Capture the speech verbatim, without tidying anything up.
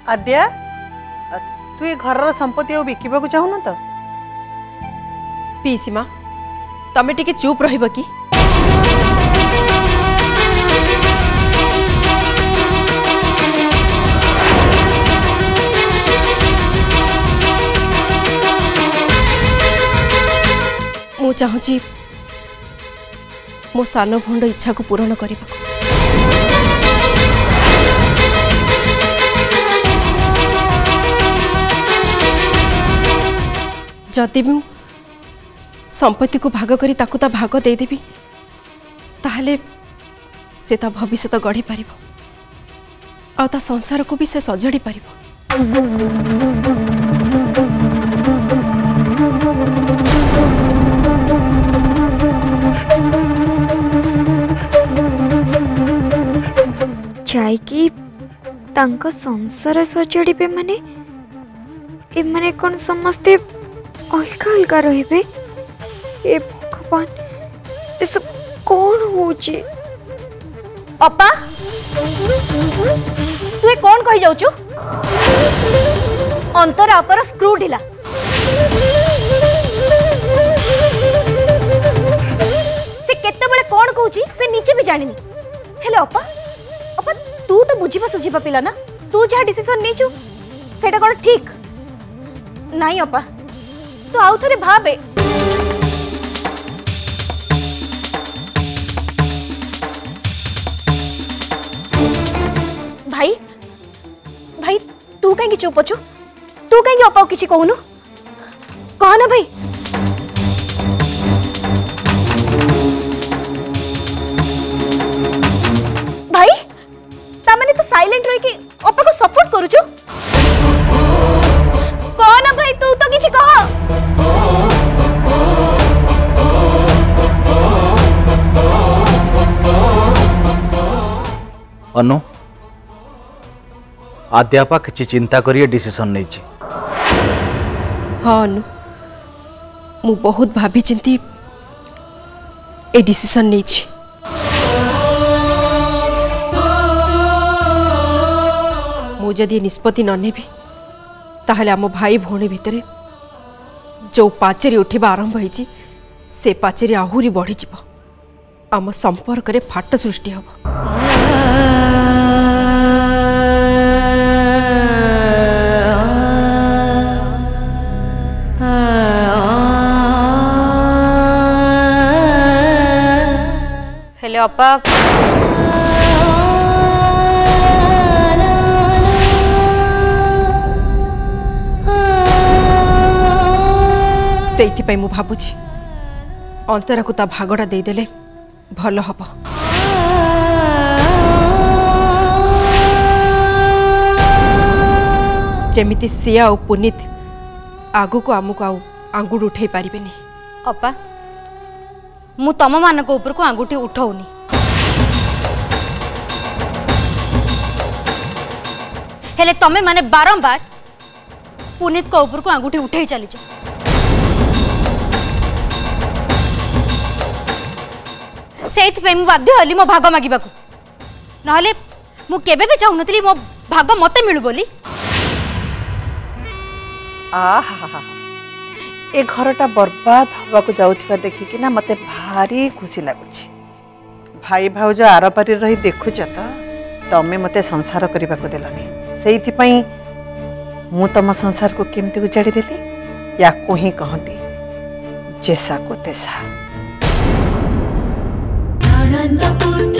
आद्या तू ये घर संपत्ति आ बिकवा चाहून तो पीसी माँ तमें टिके चुप रहिबो कि मु चाहूँगी मो सान भौंड इच्छा को पूरण करने को जदि मु संपत्ति को भाग करी ताकु ता भाग दे देबी ताहले से ता भविष्य गढ़ी पारिबो आ ता संसार को भी से सजाड़ी पारिबो। जाइकी तांका संसार सजाड़े माने ए माने कौन समस्ते अलग अलग रहे ए भगवान ये सब कौन होची अपा तू कौन कही जाऊचु अंतर अपर स्क्रू ढिला से केते बळे कौन कहूची से नीचे भी जानिनी हेले अपा अपा तू तो बुझीबा सुझीबा पिला ना तू जहा डिसीजन नेचु सेटा कोन ठीक नहीं अपा तू आउ थरे भाबे भाई भाई तू कहीं चुप अच्छु तू कहीं अपा किसी कहूनु कह ना भाई भाई तामाने तो साइलेंट रही कि अपा को सपोर्ट करूछु कह ना भाई तू तो किसी कह अनु आद्यापा किसी चिंता करिए डिसीजन नहीं। हाँ अनु मु बहुत भाभी चिंती ए डिसीजन नहीं। मु जदि निष्पत्ति न नेबी ताहले आम भाई भौणी भितर जो पाचेरी उठा आरंभ होती से पाचेरी आहुरी बढ़ी आम संपर्क रे फाट सृष्टि हम। हेलो अपा से मु भाबुची अंतरा को ता भागड़ा देदेले भल हब। जेमिति सिया और पुनीत आगु को आमको आउ आंगुड़ उठे पारिबेनी। अपा मु तम मान ऊपर को आंगुठी उठाऊनी हेले तमे माने बारंबार पुनीत को ऊपर को आंगुठी उठे चलीच से बाध्य हली मो भाग मागिबा को नहले मु केबे भी चाहूनथली मो भाग मते मिलु बोली। आहा ए घरटा बर्बाद हवा को जाउथिबा देखि ना मते भारी खुशी लागुछि। भाई भाउज आरपारी रही देखुछ त तमे मते संसार करबा को देलनी सेइथि पई मु तम संसार को केमति उजाड़ी देली या को ही कहंती जैसा को तैसा।